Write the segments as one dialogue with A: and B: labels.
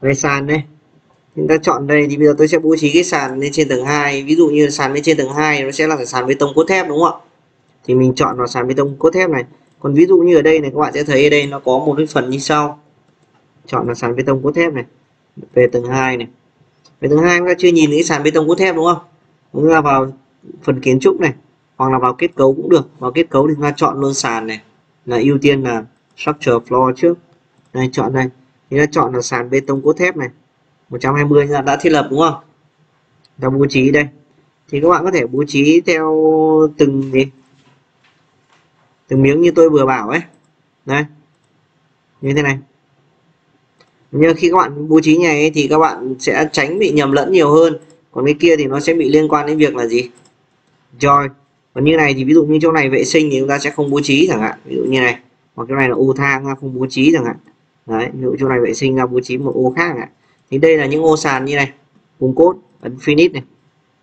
A: Về sàn đây, chúng ta chọn đây thì bây giờ tôi sẽ bố trí cái sàn lên trên tầng 2. Ví dụ như sàn lên trên tầng 2 nó sẽ là sàn bê tông cốt thép đúng không ạ? Thì mình chọn vào sàn bê tông cốt thép này. Còn ví dụ như ở đây này, các bạn sẽ thấy ở đây nó có một cái phần như sau. Chọn là sàn bê tông cốt thép này, về tầng 2 này. Về tầng 2 chúng ta chưa nhìn thấy sàn bê tông cốt thép đúng không? Chúng ta vào phần kiến trúc này, hoặc là vào kết cấu cũng được. Vào kết cấu thì chúng ta chọn luôn sàn này, là ưu tiên là structure floor trước. Đây, chọn đây. Thì ta chọn là sàn bê tông cốt thép này, 120 đã thiết lập đúng không? Ta bố trí đây. Thì các bạn có thể bố trí theo từng miếng như tôi vừa bảo ấy. Đây. Như thế này. Nhưng khi các bạn bố trí này ấy, thì các bạn sẽ tránh bị nhầm lẫn nhiều hơn. Còn cái kia thì nó sẽ bị liên quan đến việc là gì? Join. Còn như này thì ví dụ như chỗ này vệ sinh thì chúng ta sẽ không bố trí chẳng hạn. Ví dụ như này. Hoặc chỗ này là ô thang ra không bố trí chẳng hạn. Đấy, ví dụ chỗ này vệ sinh ra bố trí một ô khác chẳng hạn. Thì đây là những ô sàn như này. Cùng cốt, ấn finish này.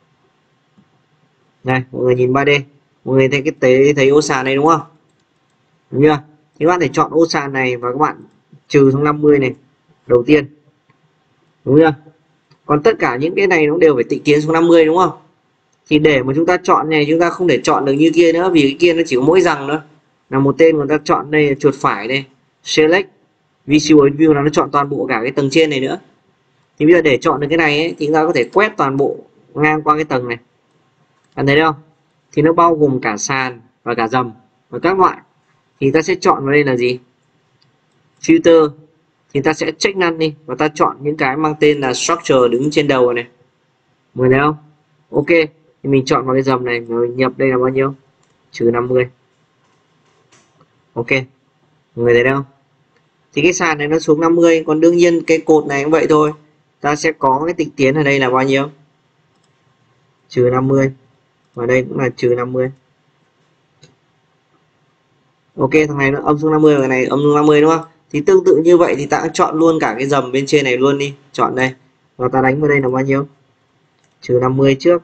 A: Đây, mọi người nhìn 3D. Mọi người thấy ô sàn này đúng không? Đúng chưa? Thì các bạn thể chọn ô sàn này và các bạn trừ xuống 50 này đầu tiên. Đúng chưa? Còn tất cả những cái này nó đều phải tịnh tiến xuống 50 đúng không? Thì để mà chúng ta chọn này, chúng ta không thể chọn được như kia nữa, vì cái kia nó chỉ có mỗi răng nữa. Là một tên, người ta chọn đây chuột phải đây, select visual view là nó chọn toàn bộ cả cái tầng trên này nữa. Thì bây giờ để chọn được cái này ấy, thì chúng ta có thể quét toàn bộ ngang qua cái tầng này. Bạn thấy không? Thì nó bao gồm cả sàn và cả dầm và các loại. Thì ta sẽ chọn vào đây là gì? Filter. Thì ta sẽ check none đi và ta chọn những cái mang tên là structure đứng trên đầu này. Mọi người thấy không? Ok. Thì mình chọn vào cái dầm này, rồi nhập đây là bao nhiêu? Trừ 50. Ok. Mọi người thấy không? Thì cái sàn này nó xuống 50, còn đương nhiên cái cột này cũng vậy thôi. Ta sẽ có cái tịnh tiến ở đây là bao nhiêu? Trừ 50. Và đây cũng là trừ 50. Ok, thằng này nó âm xuống 50 và cái này âm xuống 50 đúng không? Thì tương tự như vậy thì ta chọn luôn cả cái dầm bên trên này luôn đi. Chọn đây. Và ta đánh vào đây là bao nhiêu? Trừ 50 trước.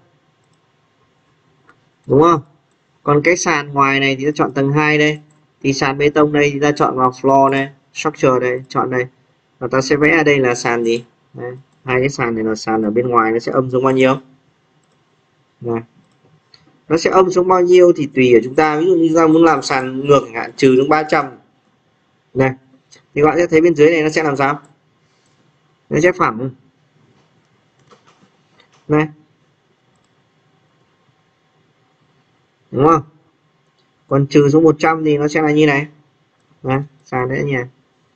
A: Đúng không? Còn cái sàn ngoài này thì ta chọn tầng 2 đây. Thì sàn bê tông đây thì ta chọn vào floor đây, structure đây, chọn đây. Và ta sẽ vẽ ở đây là sàn gì? Đây. Hai cái sàn này là sàn ở bên ngoài, nó sẽ âm xuống bao nhiêu? Này. Nó sẽ âm xuống bao nhiêu thì tùy ở chúng ta. Ví dụ như chúng ta muốn làm sàn ngược chẳng hạn, trừ xuống 300. Này. Thì các bạn sẽ thấy bên dưới này nó sẽ làm sao? Nó sẽ phẳng. Này. Đúng không? Còn trừ xuống 100 thì nó sẽ là như này. Đấy, sàn đấy nhỉ.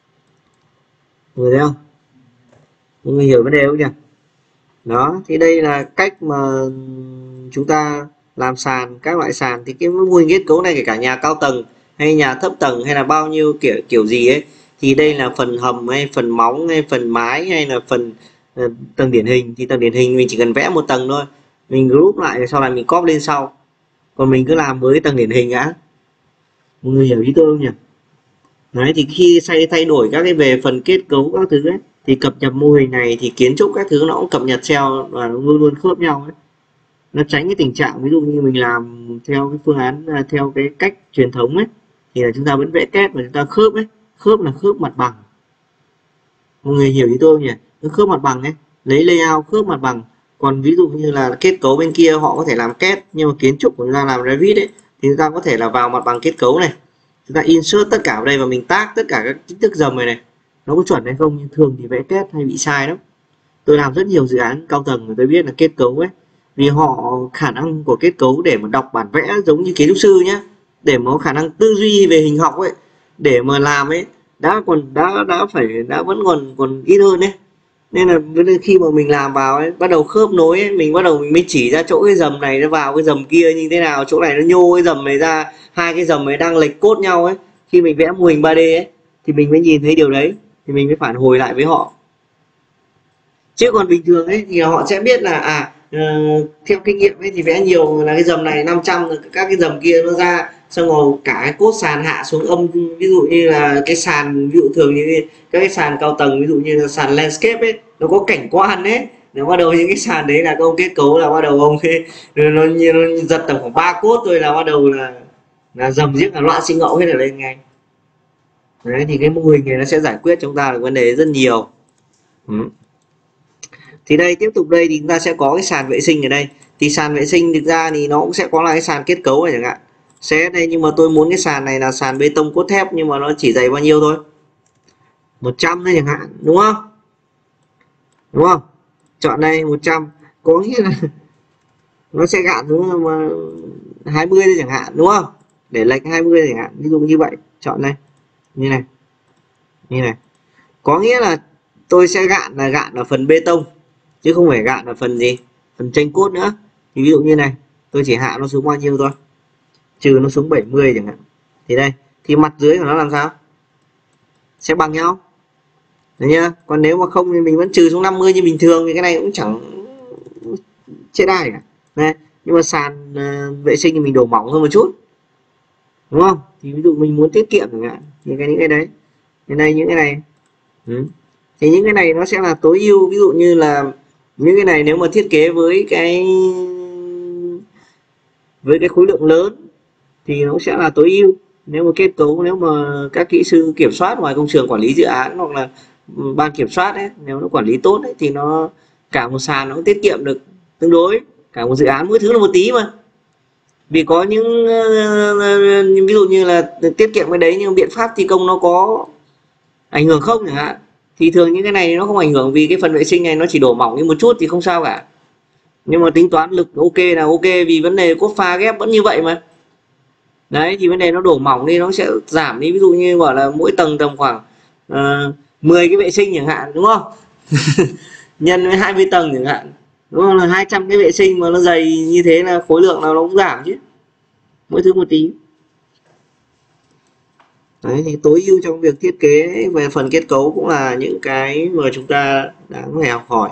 A: Người thấy không? Mọi người hiểu vấn đề không nhỉ? Đó, thì đây là cách mà chúng ta làm sàn, các loại sàn. Thì cái mô hình kết cấu này kể cả nhà cao tầng hay nhà thấp tầng hay là bao nhiêu kiểu gì ấy, thì đây là phần hầm hay phần móng hay phần mái hay là phần tầng điển hình. Thì tầng điển hình mình chỉ cần vẽ một tầng thôi, mình group lại sau này mình copy lên sau. Còn mình cứ làm với tầng điển hình đã. Mọi người hiểu ý tôi không nhỉ? Đấy, thì khi thay đổi các cái về phần kết cấu các thứ ấy, thì cập nhật mô hình này thì kiến trúc các thứ nó cũng cập nhật theo và nó luôn luôn khớp nhau ấy. Nó tránh cái tình trạng ví dụ như mình làm theo cái phương án theo cái cách truyền thống ấy, thì là chúng ta vẫn vẽ kết và chúng ta khớp ấy. Khớp là khớp mặt bằng. Mọi người hiểu ý tôi không nhỉ? Cái khớp mặt bằng ấy, lấy layout khớp mặt bằng. Còn ví dụ như là kết cấu bên kia họ có thể làm kết, nhưng mà kiến trúc của chúng ta làm Revit ấy, thì chúng ta có thể là vào mặt bằng kết cấu này, chúng ta insert tất cả vào đây và mình tag tất cả các kích thước dầm này nó có chuẩn hay không. Nhưng thường thì vẽ kết hay bị sai lắm. Tôi làm rất nhiều dự án cao tầng và tôi biết là kết cấu ấy, vì họ khả năng của kết cấu để mà đọc bản vẽ giống như kiến trúc sư nhé, để mà có khả năng tư duy về hình học ấy, để mà làm ấy đã vẫn còn ít hơn đấy. Nên là khi mà mình làm vào ấy, bắt đầu khớp nối ấy, mình mới chỉ ra chỗ cái dầm này nó vào cái dầm kia như thế nào, chỗ này nó nhô cái dầm này ra, hai cái dầm ấy đang lệch cốt nhau ấy. Khi mình vẽ mô hình 3D ấy thì mình mới nhìn thấy điều đấy, thì mình mới phản hồi lại với họ. Chứ còn bình thường ấy thì họ sẽ biết là theo kinh nghiệm ấy thì vẽ nhiều là cái dầm này 500, các cái dầm kia nó ra, xong rồi cả cái cốt sàn hạ xuống âm. Ví dụ như là cái sàn, ví dụ thường như các cái sàn cao tầng, ví dụ như là sàn landscape ấy, nó có cảnh quan ấy, nếu bắt đầu những cái sàn đấy là ông kết cấu là bắt đầu ông nó giật tầm khoảng 3 cốt thôi là bắt đầu là dầm giết là loạn sinh ngẫu hết ở lên ngay. Đấy, thì cái mô hình này nó sẽ giải quyết chúng ta được vấn đề rất nhiều. Ừ. Thì đây tiếp tục đây thì chúng ta sẽ có cái sàn vệ sinh ở đây. Thì sàn vệ sinh thực ra thì nó cũng sẽ có là cái sàn kết cấu này chẳng hạn. Sẽ đây, nhưng mà tôi muốn cái sàn này là sàn bê tông cốt thép, nhưng mà nó chỉ dày bao nhiêu thôi, 100 thôi chẳng hạn, đúng không? Đúng không? Chọn đây 100, có nghĩa là nó sẽ gạn xuống mà 20 thôi chẳng hạn, đúng không? Để lệch 20 chẳng hạn, ví dụ như vậy. Chọn đây như này, như này, có nghĩa là tôi sẽ gạn là gạn ở phần bê tông chứ không phải gạn ở phần gì, phần tranh cốt nữa. Thì ví dụ như này, tôi chỉ hạ nó xuống bao nhiêu thôi, trừ nó xuống 70 chẳng hạn. Thì đây, thì mặt dưới của nó làm sao, sẽ bằng nhau, đấy nhá. Còn nếu mà không thì mình vẫn trừ xuống 50 như bình thường, thì cái này cũng chẳng chết ai cả. Này, nhưng mà sàn vệ sinh thì mình đổ mỏng hơn một chút, đúng không? Thì ví dụ mình muốn tiết kiệm chẳng hạn, thì những cái đấy, bên đây những cái này. Thì những cái này nó sẽ là tối ưu. Ví dụ như là những cái này nếu mà thiết kế với cái khối lượng lớn thì nó sẽ là tối ưu. Nếu mà kết cấu, nếu mà các kỹ sư kiểm soát ngoài công trường quản lý dự án hoặc là ban kiểm soát ấy, nếu nó quản lý tốt ấy, thì nó cả một sàn nó cũng tiết kiệm được tương đối, cả một dự án mỗi thứ là một tí mà. Vì có những ví dụ như là tiết kiệm cái đấy nhưng biện pháp thi công nó có ảnh hưởng không chẳng hạn, thì thường những cái này nó không ảnh hưởng, vì cái phần vệ sinh này nó chỉ đổ mỏng đi một chút thì không sao cả. Nhưng mà tính toán lực ok là ok, vì vấn đề cốt pha ghép vẫn như vậy mà. Đấy, thì vấn đề nó đổ mỏng đi nó sẽ giảm đi, ví dụ như bảo là mỗi tầng tầm khoảng 10 cái vệ sinh chẳng hạn, đúng không? Nhân với 20 tầng chẳng hạn, đúng không, là 200 cái vệ sinh mà nó dày như thế là khối lượng nào nó cũng giảm chứ, mỗi thứ một tí. Đấy, thì tối ưu trong việc thiết kế về phần kết cấu cũng là những cái mà chúng ta đáng phải học hỏi.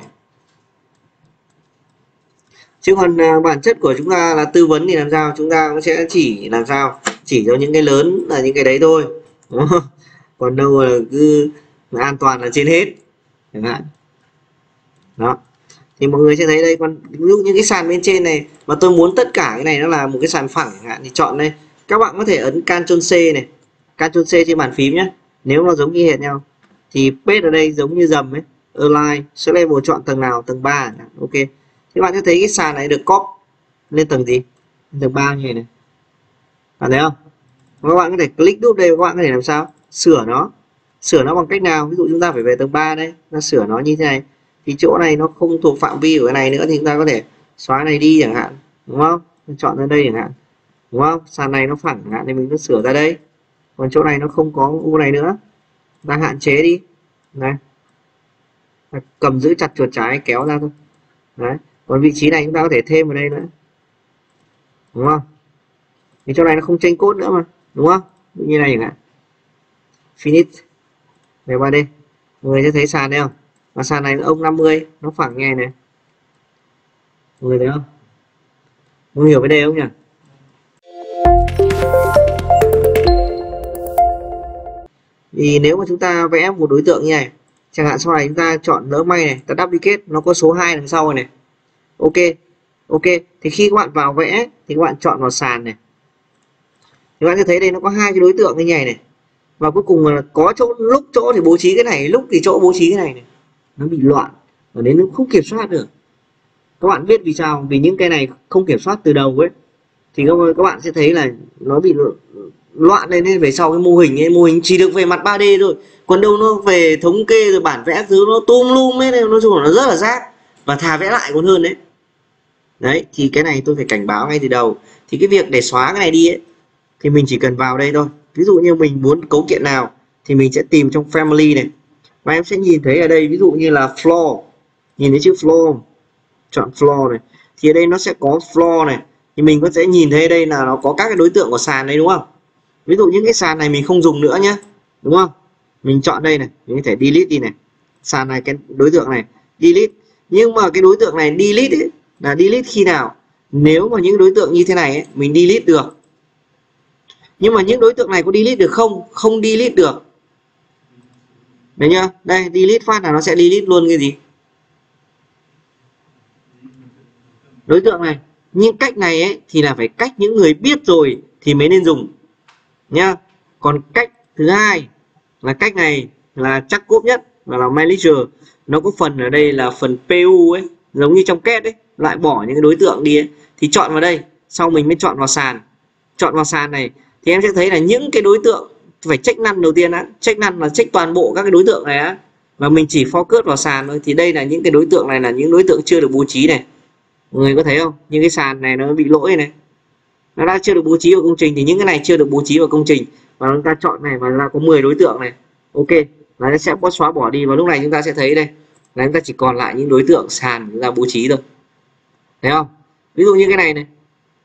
A: Chứ còn bản chất của chúng ta là tư vấn thì làm sao, chúng ta cũng sẽ chỉ làm sao chỉ cho những cái lớn là những cái đấy thôi, đúng không? Còn đâu là cứ an toàn là trên hết chẳng hạn. Đó, thì mọi người sẽ thấy đây. Còn ví dụ như cái sàn bên trên này mà tôi muốn tất cả cái này nó là một cái sàn phẳng chẳng hạn, thì chọn đây. Các bạn có thể ấn Ctrl C này, Ctrl C trên bàn phím nhé, nếu nó giống như hệt nhau. Thì paste ở đây giống như dầm ấy, align select level, chọn tầng nào, tầng 3, ok. Thì bạn sẽ thấy cái sàn này được copy lên tầng gì, tầng 3 như này. Bạn thấy không? Các bạn có thể click nút đây, các bạn có thể làm sao sửa nó bằng cách nào. Ví dụ chúng ta phải về tầng 3 đây, ta sửa nó như thế này, thì chỗ này nó không thuộc phạm vi của cái này nữa thì chúng ta có thể xóa này đi chẳng hạn, đúng không? Chọn ra đây chẳng hạn, đúng không? Sàn này nó phẳng chẳng hạn thì mình cứ sửa ra đây. Còn chỗ này nó không có u này nữa, ta hạn chế đi này, cầm giữ chặt chuột trái kéo ra thôi. Đấy, còn vị trí này chúng ta có thể thêm vào đây nữa, đúng không? Thì chỗ này nó không chênh cốt nữa mà, đúng không? Như này chẳng hạn, finish về 3D, mọi người sẽ thấy sàn đây không? Và sàn này ông 50 nó phẳng nghe này, mọi người thấy không? Mọi người hiểu vấn đề không nhỉ? Thì nếu mà chúng ta vẽ một đối tượng như này chẳng hạn, sau này chúng ta chọn lỡ may này, ta duplicate, nó có số 2 đằng sau này, ok. Thì khi các bạn vào vẽ thì các bạn chọn vào sàn này, thì bạn sẽ thấy đây nó có hai cái đối tượng như này, và cuối cùng là có lúc chỗ thì bố trí cái này, lúc thì chỗ bố trí cái này, nó bị loạn và đến nó không kiểm soát được. Các bạn biết vì sao? Vì những cái này không kiểm soát từ đầu ấy, thì các bạn sẽ thấy là nó bị loạn lên. Nên về sau cái mô hình ấy, mô hình chỉ được về mặt 3D thôi, còn đâu nó về thống kê rồi bản vẽ thứ nó tùm lum ấy, nói chung là nó rất là rác, và thà vẽ lại còn hơn đấy. Đấy, thì cái này tôi phải cảnh báo ngay từ đầu. Thì cái việc để xóa cái này đi ấy, thì mình chỉ cần vào đây thôi. Ví dụ như mình muốn cấu kiện nào thì mình sẽ tìm trong family này, và em sẽ nhìn thấy ở đây ví dụ như là floor, nhìn thấy chữ floor, chọn floor này, thì ở đây nó sẽ có floor này, thì mình có thể nhìn thấy đây là nó có các cái đối tượng của sàn đấy, đúng không? Ví dụ những cái sàn này mình không dùng nữa nhé, đúng không? Mình chọn đây này, mình có thể delete đi này, sàn này, cái đối tượng này delete. Nhưng mà cái đối tượng này delete ấy, là delete khi nào? Nếu mà những đối tượng như thế này ấy, mình delete được. Nhưng mà những đối tượng này có delete được không? Không delete được. Đấy nhá, đây delete phát là nó sẽ delete luôn cái gì? Đối tượng này. Nhưng cách này ấy thì là phải cách những người biết rồi thì mới nên dùng nhá. Còn cách thứ hai là cách này là chắc cốt nhất, và là manager. nó có phần ở đây là phần PU ấy, giống như trong kết ấy, loại bỏ những cái đối tượng đi ấy. Thì chọn vào đây, sau mình mới chọn vào sàn. Chọn vào sàn này thì em sẽ thấy là những cái đối tượng phải check none đầu tiên á, check none là check toàn bộ các cái đối tượng này á, và mình chỉ focus vào sàn thôi. Thì đây là những cái đối tượng này là những đối tượng chưa được bố trí này, mọi người có thấy không? Những cái sàn này nó bị lỗi này, nó đã chưa được bố trí vào công trình, thì những cái này chưa được bố trí vào công trình, và chúng ta chọn này và là có 10 đối tượng này, ok, là nó sẽ có xóa bỏ đi. Và lúc này chúng ta sẽ thấy đây là chúng ta chỉ còn lại những đối tượng sàn chúng ta bố trí thôi, thấy không? Ví dụ như cái này này,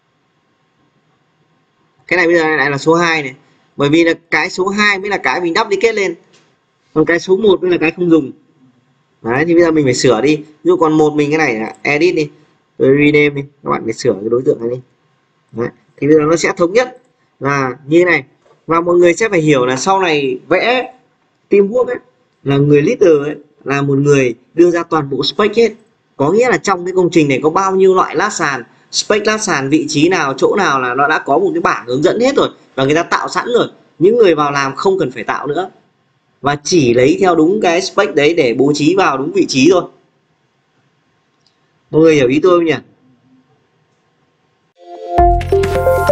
A: cái này bây giờ lại là số 2 này, bởi vì là cái số 2 mới là cái mình đắp đi kết lên, còn cái số 1 mới là cái không dùng. Đấy, thì bây giờ mình phải sửa đi. Ví dụ còn một mình cái này là edit đi, rồi rename đi, các bạn phải sửa cái đối tượng này đi. Đấy, thì bây giờ nó sẽ thống nhất là như thế này. Và mọi người sẽ phải hiểu là sau này vẽ teamwork ấy, là người leader ấy, là một người đưa ra toàn bộ spec hết, có nghĩa là trong cái công trình này có bao nhiêu loại lát sàn, spec lát sàn, vị trí nào, chỗ nào là nó đã có một cái bảng hướng dẫn hết rồi, và người ta tạo sẵn rồi, những người vào làm không cần phải tạo nữa, và chỉ lấy theo đúng cái spec đấy để bố trí vào đúng vị trí thôi. Mọi người hiểu ý tôi không nhỉ?